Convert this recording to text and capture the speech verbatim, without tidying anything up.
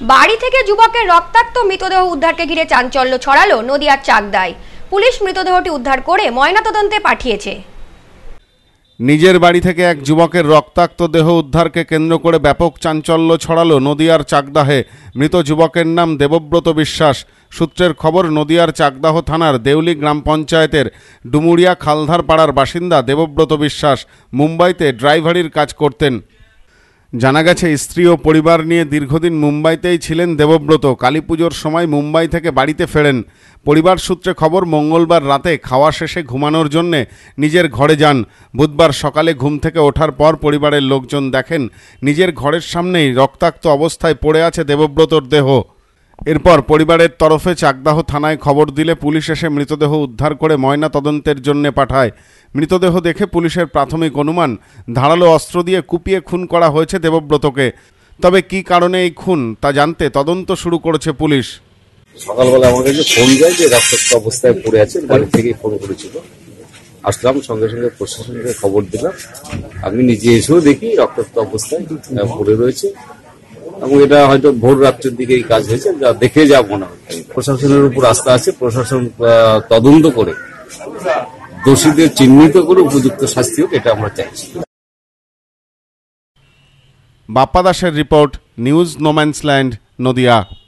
বাড়ি থেকে যুবকের রক্তাক্ত মৃতদেহ উদ্ধারকে ঘিরে চাঞ্চল্য ছড়ালো নদিয়ার চাকদায়। পুলিশ মৃতদেহটি উদ্ধার করে ময়নাতদন্তে পাঠিয়েছে। নিজের বাড়ি থেকে এক যুবকের রক্তাক্ত দেহ উদ্ধারকে কেন্দ্র করে ব্যাপক চাঞ্চল্য ছড়ালো নদিয়ার চাকদাহে। মৃত যুবকের নাম দেবব্রত বিশ্বাস। সূত্রের খবর, নদিয়ার চাকদাহ থানার দেউলি গ্রাম পঞ্চায়েতের ডুমুরিয়া খালধার পাড়ার বাসিন্দা দেবব্রত বিশ্বাস মুম্বাইতে ড্রাইভারির কাজ করতেন। জানা গেছে, স্ত্রী ও পরিবার নিয়ে দীর্ঘদিন মুম্বাইতেই ছিলেন দেবব্রত। কালী পুজোর সময় মুম্বাই থেকে বাড়িতে ফেরেন। পরিবার সূত্রে খবর, মঙ্গলবার রাতে খাওয়া শেষে ঘুমানোর জন্যে নিজের ঘরে যান। বুধবার সকালে ঘুম থেকে ওঠার পর পরিবারের লোকজন দেখেন নিজের ঘরের সামনেই রক্তাক্ত অবস্থায় পড়ে আছে দেবব্রতর দেহ। এরপর পরিবারের তরফে চাকদাহ থানায় খবর দিলে পুলিশ এসে মৃতদেহ উদ্ধার করে ময়না তদন্তের জন্য পাঠায়। মৃতদেহ দেখে পুলিশের প্রাথমিক অনুমান, ধারালো অস্ত্র দিয়ে কুপিয়ে খুন করা হয়েছে দেবব্রতকে। তবে কি কারণে এই খুন তা জানতে তদন্ত শুরু করেছে পুলিশ। সকালবেলা আমার কাছে ফোন যায় যে রক্তাক্ত অবস্থায় পড়ে আছে, বাড়ি থেকেই ফোন করেছিল। আসলাম, সঙ্গে সঙ্গে প্রশাসনকে খবর দিলাম। আমি নিজে এসেও দেখি রক্তাক্ত অবস্থায় পড়ে রয়েছে এবং এটা হয়তো ভোর রাত্রের দিকে এই কাজ হয়েছে, যা দেখে যা মনে হয়। প্রশাসনের উপর আস্থা আছে, প্রশাসন তদন্ত করে দোষীদের চিহ্নিত করে উপযুক্ত শাস্তি হোক, এটা আমরা চাইছি। বাপ্পা দাসের রিপোর্ট, নিউজ নোম্যান্সল্যান্ড, নদিয়া।